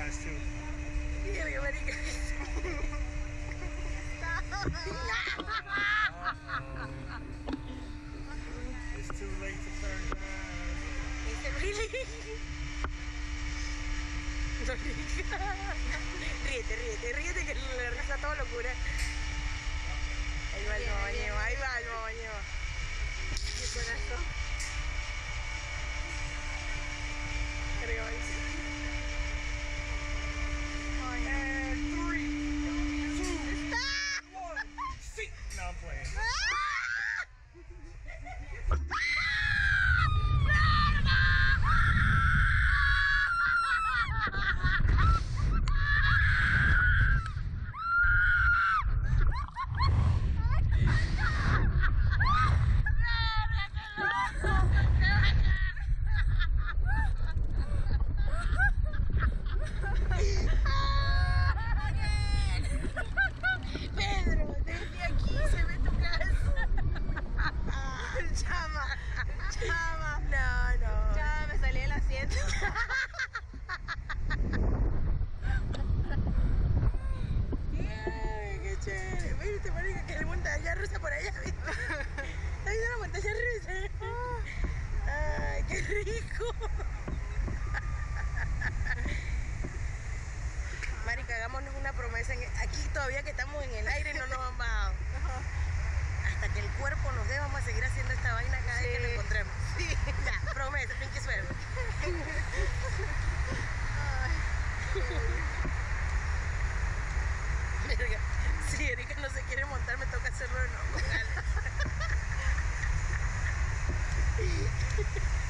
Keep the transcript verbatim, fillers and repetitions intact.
guys too. Yeah, marica. It's too late to turn back. Is it really? Ríete, ríete, ríete que le risa toda locura. Ahí va el mabañeo, ahí va el mabañeo. Mi corazón. Arriba, ahí. And three, two, one. See? No, I'm playing. Rusa por allá, ¿viste? ¿Has visto la montaña rusa? ¡Ay, qué rico! Marica, hagámonos una promesa. En, aquí todavía que estamos en el aire no nos han bajado. Hasta que el cuerpo nos dé, vamos a seguir haciendo esta vaina cada vez que nos encontremos. Sí. Ya, promesa, pinche suero. Verga. Si Erika no se quiere montar, me toca hacerlo de nuevo con Alex.